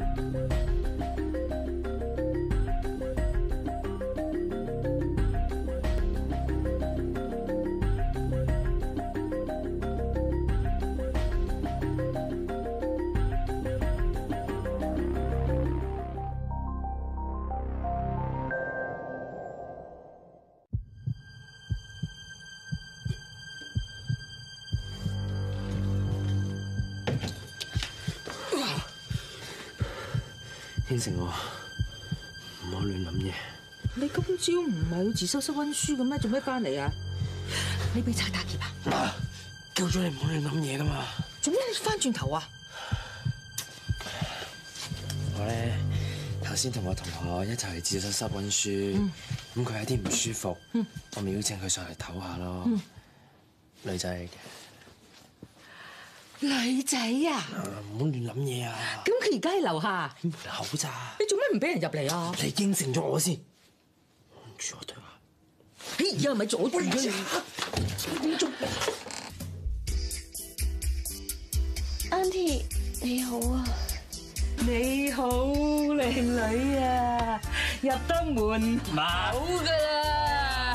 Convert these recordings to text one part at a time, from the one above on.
應承我，唔好亂諗嘢。 你今朝唔係去自修室溫書嘅咩？做咩翻嚟啊？你俾賊打劫啊？ 媽，叫咗你唔好亂諗嘢噶嘛。 做咩翻轉頭啊？ 我咧頭先同我同學一齊去自修室溫書，咁佢有啲唔舒服，我咪邀請佢上嚟唞下咯。女仔嚟嘅。 女仔啊！ 唔好亂諗嘢啊！ 咁佢而家喺樓下， 門口咋？ 你做咩唔俾人入嚟啊？ 你應承咗我先，住我對下。 哎呀，咪阻住啊你！做 Auntie 你好啊！ 你好，靚女啊！入得門口噶啦！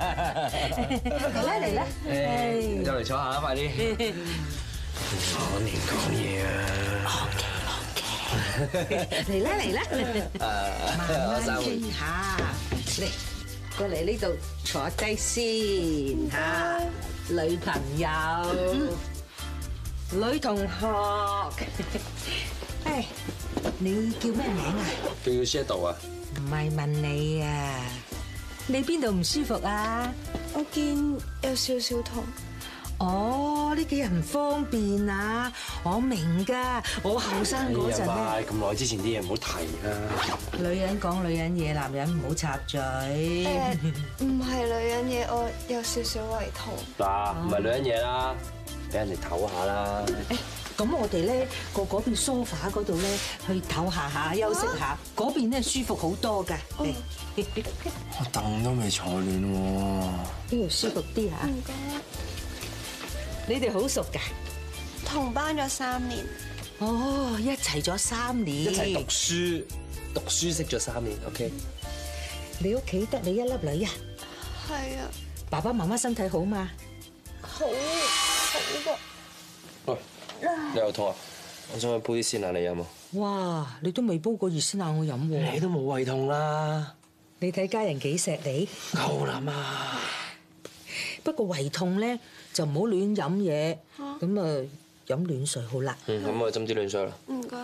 嚟啦！ 入嚟坐下啦，快啲！我亂講嘢啊 OK， 嚟啦嚟啦，慢慢傾下，嚟過嚟呢度坐低先嚇，女朋友、女同學，誒，你叫咩名啊？ 叫 Shadow 啊？ 唔係問你啊，你邊度唔舒服啊？ 我見有少少痛。 哦，呢幾日唔方便啊，我明㗎，我後生嗰陣咧， 咁耐之前啲嘢唔好提啦。 女人講女人嘢，男人唔好插嘴。 唔係女人嘢，我有少少胃痛。 嗱，唔係女人嘢啦，俾人哋唞下啦。 咁我哋咧過嗰邊梳化嗰度咧去唞下休息下，嗰邊咧舒服好多㗎。 我凳都未坐暖喎。 呢度舒服啲嚇。 唔該。 你哋好熟㗎？ 同班咗3年。 哦，一齊咗3年。 一齊讀書識咗3年 ，OK。 你屋企得你一粒女啊？ 係啊。 爸爸媽媽身體好嘛？ 好㗎。 喂，你有痛啊？我想去煲啲鮮奶，你飲冇？ 哇！你都未煲過熱鮮奶我飲喎。 你都冇胃痛啦。 你睇家人幾錫你？ 夠啦嘛。 不過胃痛咧就唔好亂飲嘢，咁啊飲暖水好啦。 咁我斟啲暖水啦。 唔該。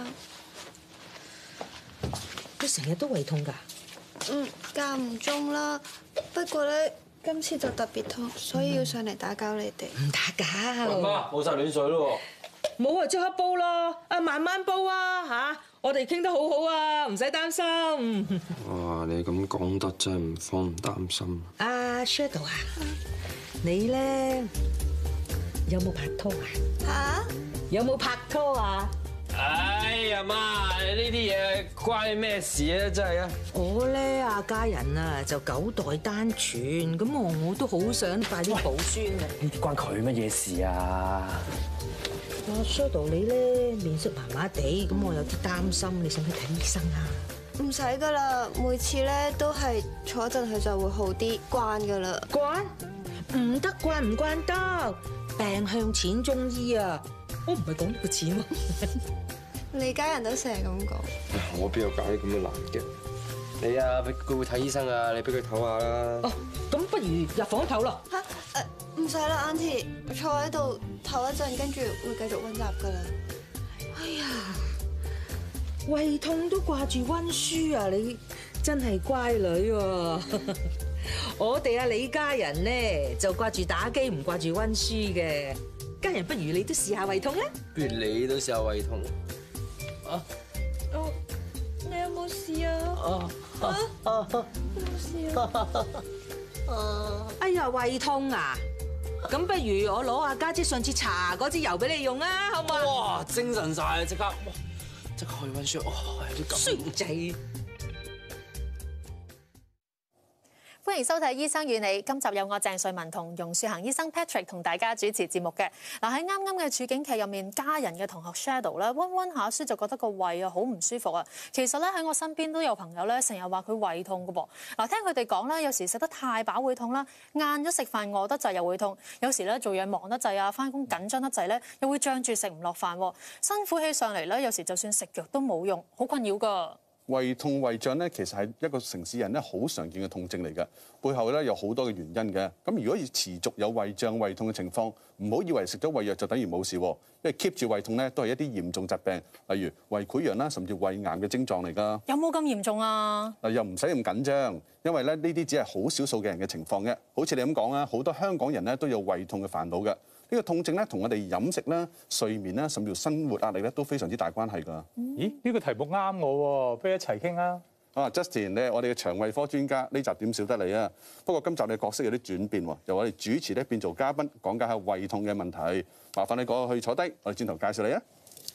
你成日都胃痛㗎？ 間唔中啦。不過咧，今次就特別痛，所以要上嚟打攪你哋。 唔打攪。 媽，冇晒暖水咯喎。 冇啊，即刻煲咯！啊，慢慢煲啊嚇！我哋傾得好好啊，唔使擔心。 哇，你咁講得真係唔慌唔擔心。 阿 Shadow 啊，你咧有冇拍拖啊？ 嚇？ 有冇拍拖啊？ 哎呀媽，呢啲嘢關你咩事啊？真係啊！ 我咧阿家人啊就9代單傳，咁我都好想快啲抱孫啊！ 呢啲關佢乜嘢事啊？ 阿 Shadow 你咧面色麻麻地，咁我有啲擔心，你使唔使睇醫生啊？ 唔使㗎啦，每次咧都係坐一陣佢就會好啲，慣㗎啦。 慣？唔得，慣唔慣得？病向淺中醫啊！我唔係講呢個錢喎。 你家人都成日咁講。 我邊有搞啲咁嘅難嘅？你啊，佢會睇醫生啊，你俾佢唞下啦。 哦，咁不如入房唞咯。 嚇唔使啦，Auntie，坐喺度唞一陣，跟住會繼續溫習㗎啦。 哎呀，胃痛都掛住溫書啊！你真係乖女喎。我哋阿李家人咧就掛住打機，唔掛住溫書嘅。家人不如你都試下胃痛咧？ 不如你都試下胃痛。啊？ 你有冇事啊？冇事啊？ 哎呀，胃痛啊！咁不如我攞阿家姐上次搽嗰支油俾你用啊，好唔好啊？ 哇！精神晒啊！即刻去溫書。哇！有啲咁衰仔。 歡歡迎收睇《醫生與你》，今集有我鄭瑞文同容樹恒醫生 Patrick 同大家主持節目嘅。嗱，喺啱啱嘅處境劇入面，家人嘅同學 Shadow 咧溫下書就覺得個胃啊好唔舒服啊。其實咧喺我身邊都有朋友咧成日話佢胃痛嘅噃。嗱，聽佢哋講咧，有時食得太飽會痛啦，晏咗食飯餓得滯又會痛，有時咧做嘢忙得滯啊，翻工緊張得滯咧又會脹住食唔落飯，辛苦起上嚟咧，有時就算食藥都冇用，好困擾㗎。 胃痛胃脹咧，其實係一個城市人咧好常見嘅痛症嚟嘅，背後咧有好多嘅原因嘅。咁如果要持續有胃脹胃痛嘅情況，唔好以為食咗胃藥就等於冇事，因為 keep 住胃痛咧都係一啲嚴重疾病，例如胃潰瘍啦，甚至胃癌嘅症狀嚟㗎。 有冇咁嚴重啊？ 又唔使咁緊張，因為咧呢啲只係好少數嘅人嘅情況嘅。好似你咁講啦，好多香港人咧都有胃痛嘅煩惱嘅。呢個痛症咧，同我哋飲食啦、睡眠啦，甚至乎生活壓力咧，都非常之大關係㗎。 咦？呢個題目啱我喎，不如一齊傾啊！ Justin，你係我哋嘅腸胃科專家，呢集點少得你啊？不過今集你嘅角色有啲轉變喎，由我哋主持咧變做嘉賓，講解下胃痛嘅問題。麻煩你過去坐低，我哋轉頭介紹你啊！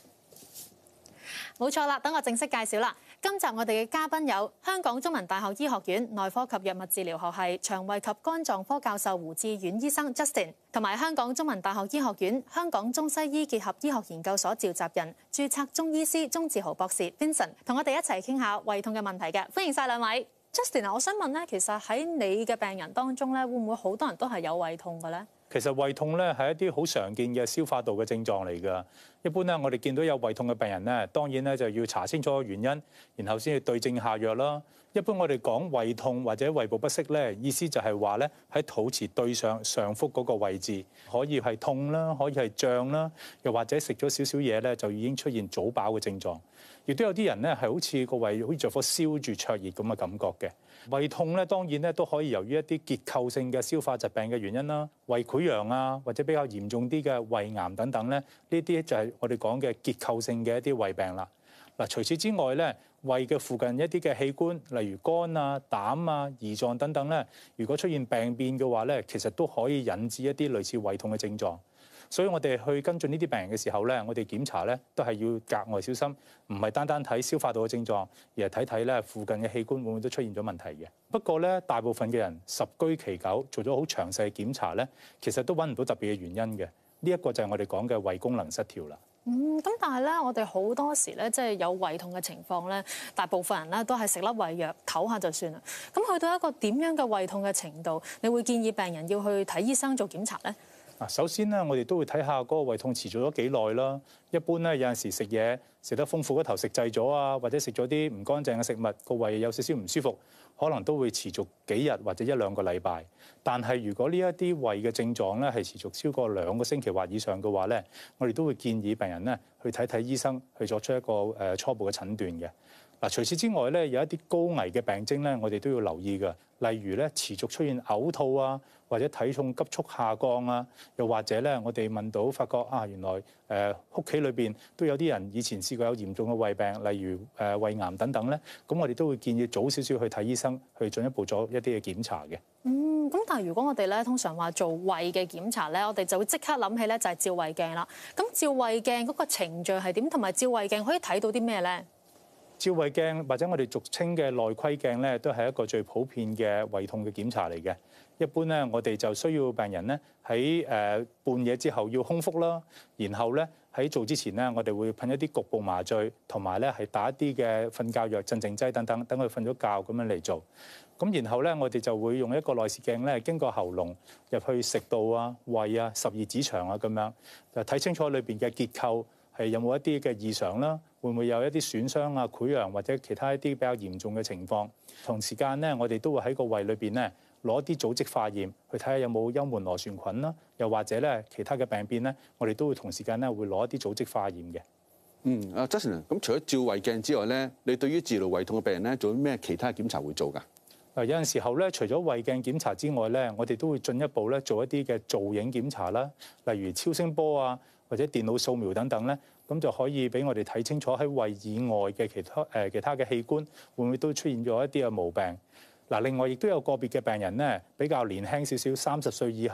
冇錯啦，等我正式介紹啦。今集我哋嘅嘉賓有香港中文大學醫學院內科及藥物治療學系腸胃及肝臟科教授胡志遠醫生 Justin， 同埋香港中文大學醫學院香港中西醫結合醫學研究所召集人、註冊中醫師鐘志豪博士 Vincent， 同我哋一齊傾下胃痛嘅問題嘅。歡迎晒兩位。Justin， 我想問咧，其實喺你嘅病人當中咧，會唔會好多人都係有胃痛嘅咧？ 其實胃痛咧係一啲好常見嘅消化道嘅症狀嚟㗎。一般咧，我哋見到有胃痛嘅病人咧，當然咧就要查清楚原因，然後先至對症下藥啦。一般我哋講胃痛或者胃部不適咧，意思就係話咧喺肚臍對上腹嗰個位置，可以係痛啦，可以係脹啦，又或者食咗少少嘢咧就已經出現早飽嘅症狀。亦都有啲人咧係好似個胃好似着火燒住灼熱咁嘅感覺嘅。胃痛咧當然咧都可以由於一啲結構性嘅消化疾病嘅原因啦，胃潰瘍啊，或者比較嚴重啲嘅胃癌等等咧，呢啲就係我哋講嘅結構性嘅一啲胃病啦。嗱，除此之外咧，胃嘅附近一啲嘅器官，例如肝啊、膽啊、胰臟等等咧，如果出現病變嘅話咧，其實都可以引致一啲類似胃痛嘅症狀。所以我哋去跟進呢啲病人嘅時候咧，我哋檢查咧都係要格外小心，唔係單單睇消化道嘅症狀，而係睇睇咧附近嘅器官會唔會都出現咗問題嘅。不過咧，大部分嘅人十居其九做咗好詳細嘅檢查咧，其實都揾唔到特別嘅原因嘅。呢一個就係我哋講嘅胃功能失調啦。 咁但係咧，我哋好多時咧，即係有胃痛嘅情況咧，大部分人咧都係食粒胃藥唞下就算啦。咁去到一個點樣嘅胃痛嘅程度，你會建議病人要去睇醫生做檢查咧？ 首先咧，我哋都會睇下嗰個胃痛持續咗幾耐啦。一般咧，有陣時食嘢食得豐富嗰頭食滯咗啊，或者食咗啲唔乾淨嘅食物，個胃有少少唔舒服，可能都會持續幾日或者一兩個禮拜。但係如果呢一啲胃嘅症狀咧係持續超過2個星期或以上嘅話咧，我哋都會建議病人咧去睇睇醫生，去作出一個初步嘅診斷嘅。嗱，除此之外咧，有一啲高危嘅病徵咧，我哋都要留意嘅。例如咧，持續出現嘔吐啊，或者體重急速下降啊，又或者咧，我哋問到發覺啊，原來屋企裏邊都有啲人以前試過有嚴重嘅胃病，例如胃癌等等咧，咁我哋都會建議早少少去睇醫生，去進一步做一啲嘅檢查嘅。 咁但係如果我哋咧通常話做胃嘅檢查咧，我哋就會即刻諗起咧就係照胃鏡啦。咁照胃鏡嗰個程序係點？同埋照胃鏡可以睇到啲咩咧？ 照胃鏡或者我哋俗稱嘅內窺鏡咧，都係一個最普遍嘅胃痛嘅檢查嚟嘅。一般咧，我哋就需要病人咧喺半夜之後要空腹啦，然後咧喺做之前咧，我哋會噴一啲局部麻醉，同埋咧係打一啲嘅瞓覺藥、鎮靜劑等等，等佢瞓咗覺咁樣嚟做。咁然後咧，我哋就會用一個內視鏡咧，經過喉嚨入去食道啊、胃啊、十二指腸啊咁樣，就睇清楚裏邊嘅結構係有冇一啲嘅異常啦。會唔會有一啲損傷啊、潰瘍或者其他一啲比較嚴重嘅情況？同時間咧，我哋都會喺個胃裏邊咧攞啲組織化驗，去睇下有冇幽門螺旋菌啦，又或者咧其他嘅病變咧，我哋都會同時間咧會攞一啲組織化驗嘅。 Justin，咁除咗照胃鏡之外咧，你對於治療胃痛嘅病人咧，做咩其他檢查會做㗎？ 有陣時候咧，除咗胃鏡檢查之外咧，我哋都會進一步咧做一啲嘅造影檢查啦，例如超聲波啊，或者電腦掃描等等咧，咁就可以俾我哋睇清楚喺胃以外嘅其他嘅器官會唔會都出現咗一啲嘅毛病。嗱，另外亦都有個別嘅病人咧比較年輕少少，30歲以下，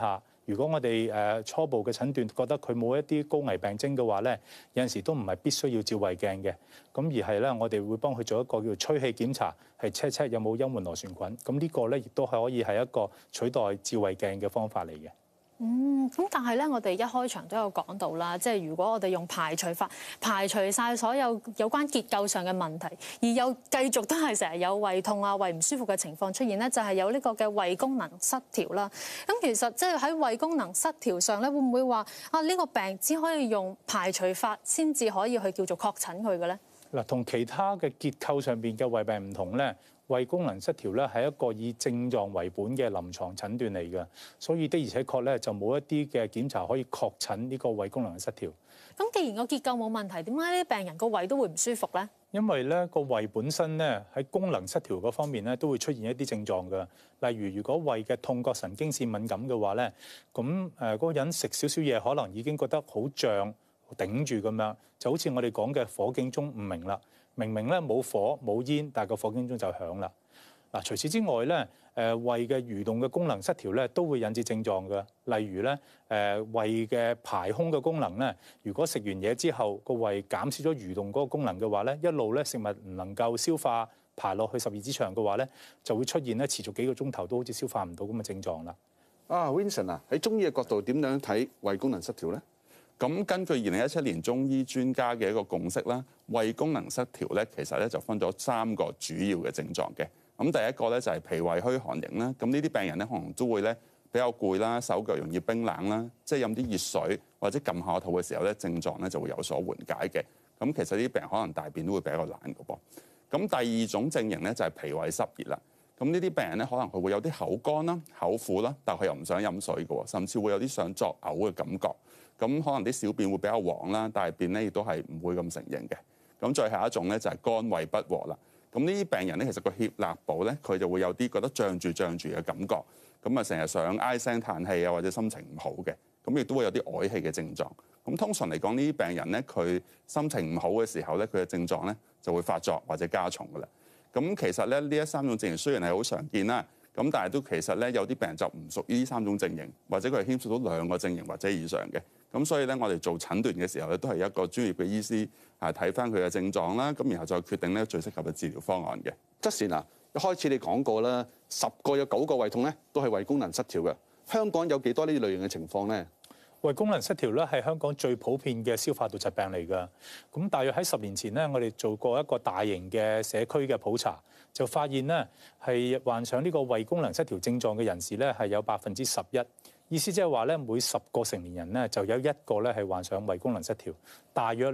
如果我哋初步嘅診斷覺得佢冇一啲高危病徵嘅話咧，有陣時都唔係必須要照胃鏡嘅，咁而係咧我哋會幫佢做一個叫吹氣檢查，係 check 有冇幽門螺旋菌。咁呢個咧亦都係可以係一個取代照胃鏡嘅方法嚟嘅。 咁但係咧，我哋一開場都有講到啦，即係如果我哋用排除法排除晒所有有關結構上嘅問題，而又繼續都係成日有胃痛啊、胃唔舒服嘅情況出現咧，就係有呢個嘅胃功能失調啦。咁其實即係喺胃功能失調上咧，會唔會話呢個病只可以用排除法先至可以去叫做確診佢嘅咧？ 嗱，同其他嘅結構上邊嘅胃病唔同咧。胃功能失調咧係一個以症狀為本嘅臨床診斷嚟嘅，所以的而且確咧就冇一啲嘅檢查可以確診呢個胃功能失調。 咁既然個結構冇問題，點解呢啲病人個胃都會唔舒服咧？因為咧個胃本身咧喺功能失調嗰方面咧都會出現一啲症狀嘅，例如如果胃嘅痛覺神經線敏感嘅話咧，咁嗰個人食少少嘢可能已經覺得好脹頂住咁樣，就好似我哋講嘅火警鐘唔明啦。明明咧冇火冇煙，但係個火警鐘就響啦。嗱，除此之外咧，胃嘅蠕動嘅功能失調咧都會引致症狀嘅，例如咧胃嘅排空嘅功能咧，如果食完嘢之後個胃減少咗蠕動嗰個功能嘅話咧，一路咧食物唔能夠消化排落去十二指腸嘅話咧，就會出現咧持續幾個鐘頭都好似消化唔到咁嘅症狀啦。 Vincent 啊，喺中醫嘅角度點樣睇胃功能失調咧？咁根據2017年中醫專家嘅一個共識啦，胃功能失調咧，其實咧就分咗3個主要嘅症狀嘅。咁第一個咧就係脾胃虛寒型啦。咁呢啲病人咧可能都會咧比較攰啦，手腳容易冰冷啦，即係飲啲熱水或者撳下肚嘅時候咧，症狀咧就會有所緩解嘅。咁其實呢啲病人可能大便都會比較懶嘅噃。咁第二種症型咧就係脾胃濕熱啦。咁呢啲病人咧可能佢會有啲口乾啦、口苦啦，但佢又唔想飲水嘅，甚至會有啲想作嘔嘅感覺。咁可能啲小便會比較黃啦，大便咧亦都係唔會咁成形嘅。咁最後一種咧就係肝胃不和啦。咁呢啲病人咧其實個脅肋部咧佢就會有啲覺得脹住嘅感覺，咁啊成日想唉聲嘆氣啊，或者心情唔好嘅，咁亦都會有啲嗳氣嘅症狀。咁通常嚟講呢啲病人咧佢心情唔好嘅時候咧，佢嘅症狀咧就會發作或者加重㗎啦。咁其實咧呢一3種症型雖然係好常見啦，咁但係都其實咧有啲病人就唔屬於呢3種症型，或者佢係牽涉到2個症型或者以上嘅。咁所以咧，我哋做診斷嘅時候咧，都係一個專業嘅醫師睇翻佢嘅症狀啦，咁然後再決定咧最適合嘅治療方案嘅。 側善啊，一開始你講過啦，10個有9個胃痛咧都係胃功能失調嘅。香港有幾多呢類型嘅情況咧？ 胃功能失調咧係香港最普遍嘅消化道疾病嚟㗎。咁大約喺10年前咧，我哋做過一個大型嘅社區嘅普查，就發現咧係患上呢個胃功能失調症狀嘅人士咧係有11%。意思即係話咧，每10個成年人咧就有1個咧係患上胃功能失調，大約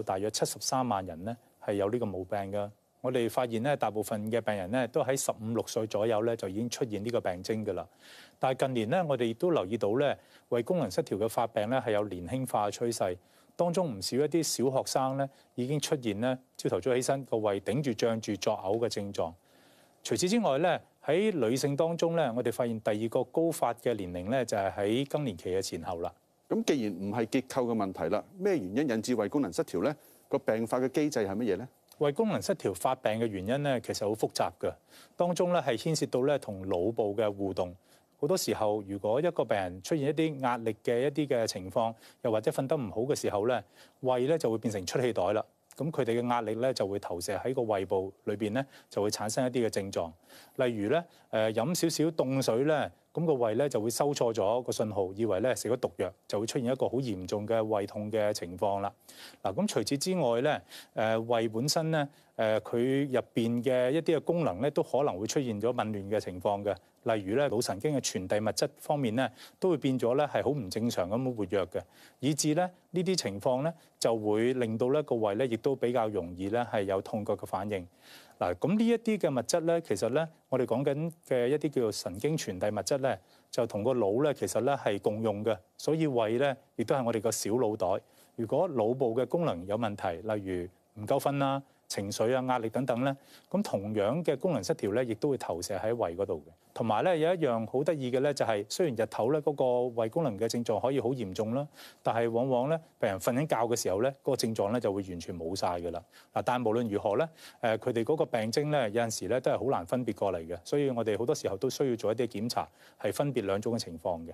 73萬人咧係有呢個毛病㗎。我哋發現咧，大部分嘅病人咧都喺15、16歲左右咧就已經出現呢個病徵㗎啦。但係近年咧，我哋亦都留意到咧，胃功能失調嘅發病咧係有年輕化嘅趨勢，當中唔少一啲小學生咧已經出現咧朝頭早起身個胃頂住脹住作嘔嘅症狀。除此之外咧，喺女性當中咧，我哋發現第2個高發嘅年齡咧就係喺更年期嘅前後啦。 咁既然唔係結構嘅問題啦，咩原因引致胃功能失調咧？個病發嘅機制係乜嘢咧？ 胃功能失調發病嘅原因咧，其實好複雜嘅，當中咧係牽涉到咧同腦部嘅互動。好多時候，如果一個病人出現一啲壓力嘅一啲嘅情況，又或者瞓得唔好嘅時候咧，胃咧就會變成出氣袋啦。咁佢哋嘅壓力咧就會投射喺個胃部裏邊咧，就會產生一啲嘅症狀。例如咧，飲少少凍水咧，咁個胃咧就會收錯咗個信號，以為咧食咗毒藥，就會出現一個好嚴重嘅胃痛嘅情況啦。嗱，咁除此之外咧，胃本身咧，佢入邊嘅一啲嘅功能咧，都可能會出現咗紊亂嘅情況嘅。例如咧，腦神經嘅傳遞物質方面咧，都會變咗咧係好唔正常咁活躍嘅，以致咧呢啲情況咧就會令到咧個胃咧亦都比較容易咧係有痛覺嘅反應。嗱，咁呢一啲嘅物質咧，其實咧我哋講緊嘅一啲叫做神經傳遞物質咧，就同個腦咧其實咧係共用嘅，所以胃咧亦都係我哋個小腦袋。如果腦部嘅功能有問題，例如唔夠瞓啦、情緒啊、壓力等等咧，咁同樣嘅功能失調咧，亦都會投射喺胃嗰度嘅。同埋咧有一樣好得意嘅咧，就係雖然日頭咧嗰個胃功能嘅症狀可以好嚴重啦，但係往往咧病人瞓緊覺嘅時候咧，嗰個症狀咧就會完全冇晒㗎啦。嗱，但係無論如何咧，佢哋嗰個病徵咧有陣時咧都係好難分別過嚟嘅，所以我哋好多時候都需要做一啲檢查，係分別2種嘅情況嘅。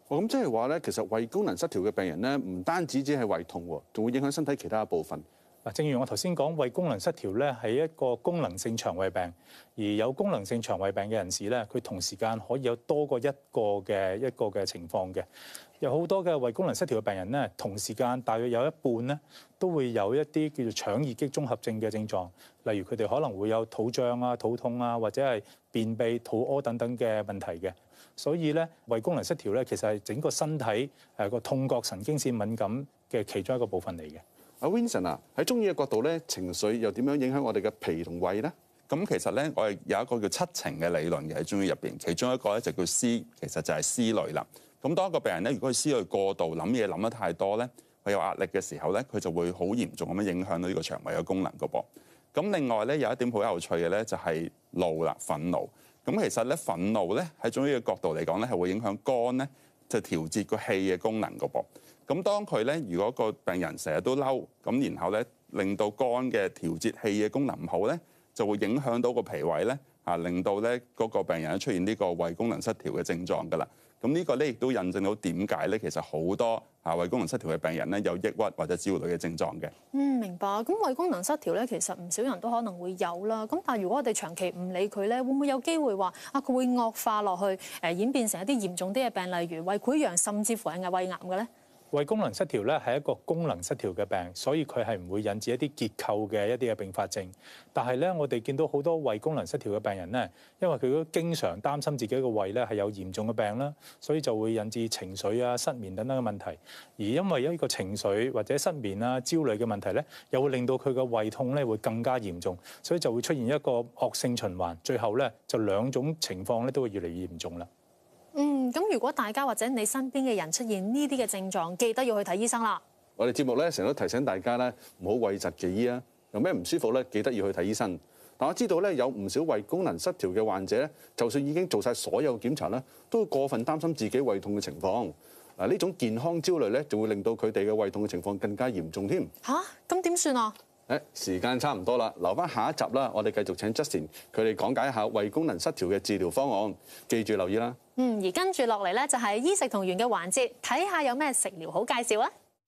咁即係話咧，其實胃功能失調嘅病人咧，唔單止只係胃痛喎，仲會影響身體其他嘅部分。 嗱，正如我頭先講，胃功能失調咧係一個功能性腸胃病，而有功能性腸胃病嘅人士咧，佢同時間可以有多過一個嘅情況嘅。有好多嘅胃功能失調嘅病人咧，同時間大約有一半咧都會有一啲叫做腸易激綜合症嘅症狀，例如佢哋可能會有肚脹啊、肚痛啊，或者係便秘、肚屙等等嘅問題嘅。所以咧，胃功能失調咧，其實係整個身體個痛覺神經線敏感嘅其中一個部分嚟嘅。 阿 Vincent 啊，喺中醫嘅角度咧，情緒又點樣影響我哋嘅脾同胃咧？ 咁其實咧，我哋有一個叫七情嘅理論嘅喺中醫入邊，其中一個咧就叫思，其實就係思慮啦。咁當一個病人咧，如果佢思慮過度，諗嘢諗得太多咧，佢有壓力嘅時候咧，佢就會好嚴重咁樣影響到呢個腸胃嘅功能㗎噃。咁另外咧，有一點好有趣嘅咧，就係怒啦，憤怒。咁其實咧，憤怒咧喺中醫嘅角度嚟講咧，係會影響肝咧，就調節個氣嘅功能㗎噃。咁當佢咧，如果個病人成日都嬲，咁然後咧令到肝嘅調節氣嘅功能唔好咧，就會影響到個脾胃咧，令到咧嗰個病人出現呢個胃功能失調嘅症狀㗎啦。咁呢個咧亦都印證到點解咧，其實好多胃功能失調嘅病人咧有抑鬱或者焦慮嘅症狀嘅。 明白。咁胃功能失調咧，其實唔少人都可能會有啦。咁但係如果我哋長期唔理佢咧，會唔會有機會話佢會惡化落去，演變成一啲嚴重啲嘅病，例如胃潰瘍，甚至乎係胃癌嘅咧？ 胃功能失調咧係一個功能失調嘅病，所以佢係唔會引致一啲結構嘅一啲嘅併發症。但係咧，我哋見到好多胃功能失調嘅病人咧，因為佢都經常擔心自己個胃咧係有嚴重嘅病啦，所以就會引致情緒啊、失眠等等嘅問題。而因為呢個情緒或者失眠啊、焦慮嘅問題咧，又會令到佢嘅胃痛咧會更加嚴重，所以就會出現一個惡性循環。最後咧就兩種情況咧都會越嚟越嚴重啦。 咁如果大家或者你身邊嘅人出現呢啲嘅症狀，記得要去睇醫生啦。 我哋節目咧成日都提醒大家咧，唔好諱疾忌醫啊，有咩唔舒服咧，記得要去睇醫生。但我知道咧，有唔少胃功能失調嘅患者咧，就算已經做晒所有檢查咧，都會過分擔心自己胃痛嘅情況。嗱，呢種健康焦慮咧，就會令到佢哋嘅胃痛嘅情況更加嚴重添。 咁點算啊？ 時間差唔多啦，留翻下一集啦，我哋繼續請 Justin 佢哋講解一下胃功能失調嘅治療方案，記住留意啦。 而跟住落嚟咧，就係醫食同源嘅環節，睇下有咩食療好介紹啊！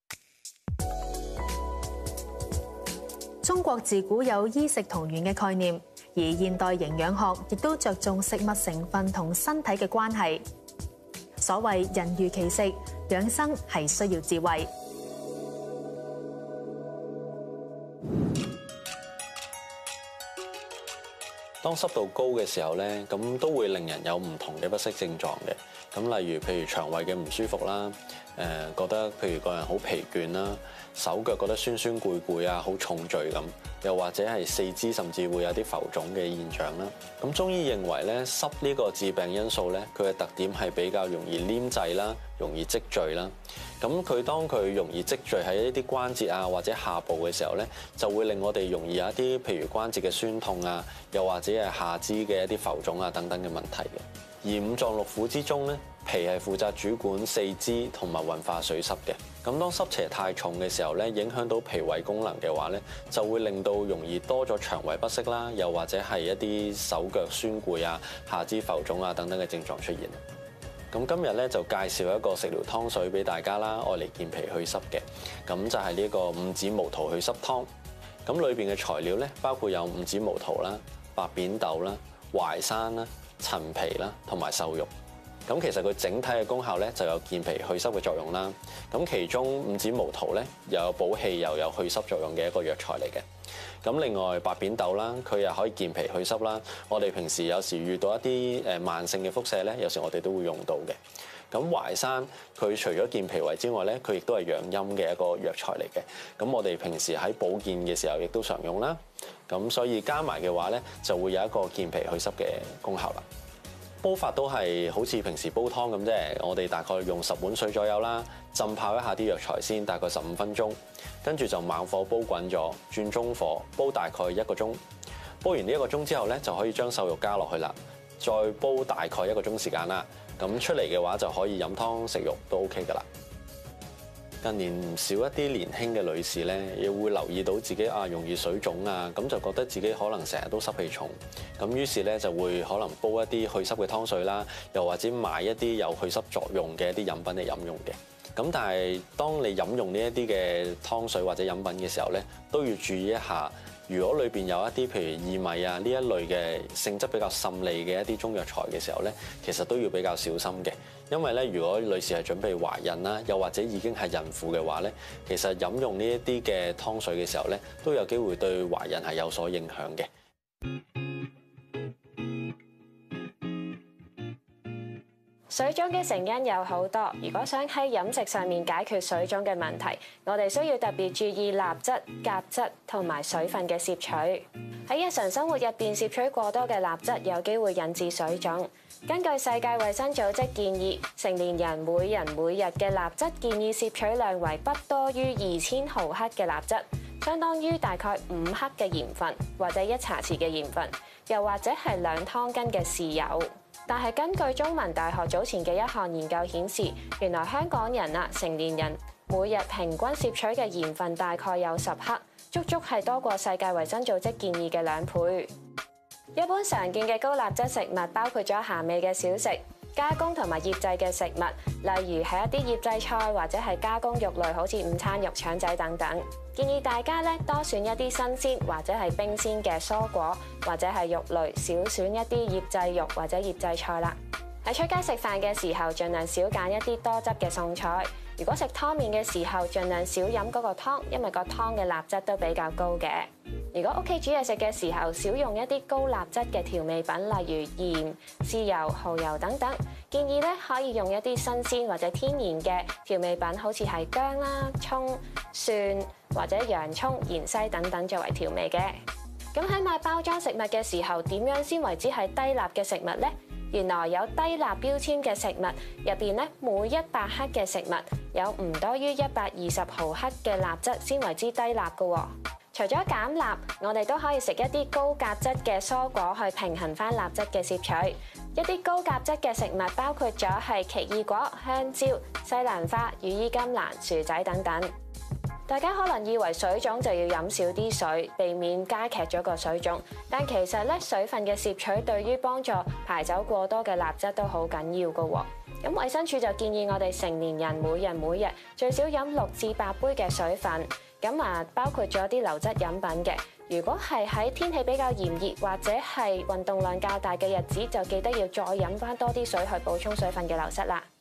中國自古有醫食同源嘅概念，而現代營養學亦都着重食物成分同身體嘅關係。所謂人如其食，養生係需要智慧。 當濕度高嘅時候咧，咁都會令人有唔同嘅不適症狀嘅。咁例如譬如腸胃嘅唔舒服啦，覺得譬如個人好疲倦啦，手腳覺得酸酸攰攰啊，好重罪咁，又或者係四肢甚至會有啲浮腫嘅現象啦。咁中醫認為咧，濕呢個致病因素咧，佢嘅特點係比較容易黏滯啦，容易積聚啦。咁當佢容易積聚喺一啲關節啊或者下部嘅時候咧，就會令我哋容易有一啲譬如關節嘅酸痛啊，又或者係下肢嘅一啲浮腫啊等等嘅問題嘅。而五臟六腑之中咧，脾係負責主管四肢同埋運化水濕嘅。咁當濕邪太重嘅時候咧，影響到脾胃功能嘅話咧，就會令到容易多咗腸胃不適啦，又或者係一啲手腳酸攰啊、下肢浮腫啊等等嘅症狀出現。咁今日咧就介紹一個食療湯水俾大家啦，愛嚟健脾去濕嘅。咁就係呢個五子毛肚去濕湯。咁裏邊嘅材料咧，包括有五子毛肚啦、白扁豆啦、淮山啦、陳皮啦同埋瘦肉。咁其實佢整體嘅功效咧就有健脾去濕嘅作用啦。咁其中五子毛肚咧又有補氣又有去濕作用嘅一個藥材嚟嘅。咁另外白扁豆啦，佢又可以健脾去濕啦。我哋平時有時遇到一啲慢性嘅腹瀉咧，有時我哋都會用到嘅。咁淮山佢除咗健脾胃之外咧，佢亦都係養陰嘅一個藥材嚟嘅。咁我哋平時喺保健嘅時候亦都常用啦。咁所以加埋嘅話咧，就會有一個健脾去濕嘅功效啦。煲法都係好似平時煲湯咁啫，我哋大概用10碗水左右啦，浸泡一下啲藥材先，大概15分鐘，跟住就猛火煲滾咗，轉中火煲大概1個鐘。煲完呢1個鐘之後咧，就可以將瘦肉加落去啦，再煲大概1個鐘時間啦。咁出嚟嘅話就可以飲湯食肉都 OK 噶啦。 近年唔少一啲年輕嘅女士咧，亦會留意到自己容易水腫啊，咁就覺得自己可能成日都濕氣重，咁於是咧就會可能煲一啲去濕嘅湯水啦，又或者買一啲有去濕作用嘅一啲飲品嚟飲用嘅。咁但係當你飲用呢一啲嘅湯水或者飲品嘅時候咧，都要注意一下。如果裏邊有一啲譬如薏米啊呢一類嘅性質比較滲膩嘅一啲中藥材嘅時候咧，其實都要比較小心嘅，因為咧如果女士係準備懷孕啦，又或者已經係孕婦嘅話咧，其實飲用呢一啲嘅湯水嘅時候咧，都有機會對懷孕係有所影響嘅。 水腫嘅成因有好多，如果想喺飲食上面解決水腫嘅問題，我哋需要特別注意鈉質、鉀質同埋水分嘅攝取。喺日常生活入邊攝取過多嘅鈉質，有機會引致水腫。根據世界衛生組織建議，成年人每人每日嘅鈉質建議攝取量為不多於2000毫克嘅鈉質，相當於大概5克嘅鹽分，或者1茶匙嘅鹽分，又或者係2湯羹嘅豉油。但係根據中文大學早前嘅一項研究顯示，原來香港人成年人每日平均攝取嘅鹽分大概有10克，足足係多過世界衛生組織建議嘅2倍。一般常見嘅高鈉質食物包括咗鹹味嘅小食、加工同埋醃製嘅食物，例如係一啲醃製菜或者係加工肉類，好似午餐肉、腸仔等等。建議大家多選一啲新鮮或者係冰鮮嘅蔬果或者係肉類，少選一啲醃製肉或者醃製菜啦。喺出街食飯嘅時候，盡量少揀一啲多汁嘅餸菜。如果食湯麵嘅時候，盡量少飲嗰個湯，因為個湯嘅鈉質都比較高嘅。如果屋企煮嘢食嘅時候，少用一啲高鈉質嘅調味品，例如鹽、豉油、蠔油等等。建議可以用一啲新鮮或者天然嘅調味品，好似係薑啦、葱、蒜或者洋葱、芫茜等等作為調味嘅。咁喺買包裝食物嘅時候，點樣先為之係低鈉嘅食物呢？原來有低鈉標籤嘅食物入邊每100克嘅食物有唔多於120毫克嘅鈉質先為之低鈉嘅。除咗減鈉，我哋都可以食一啲高鉀質嘅蔬果去平衡翻鈉質嘅攝取。一啲高鉀質嘅食物包括咗係奇異果、香蕉、西蘭花、羽衣甘藍、薯仔等等。大家可能以為水腫就要飲少啲水，避免加劇咗個水腫，但其實水分嘅攝取對於幫助排走過多嘅鈉質都好緊要㗎喎。咁衛生署就建議我哋成年人每日最少飲6至8杯嘅水分，咁包括咗啲流質飲品嘅。如果係喺天氣比較炎熱或者係運動量較大嘅日子，就記得要再飲返多啲水去補充水分嘅流失啦。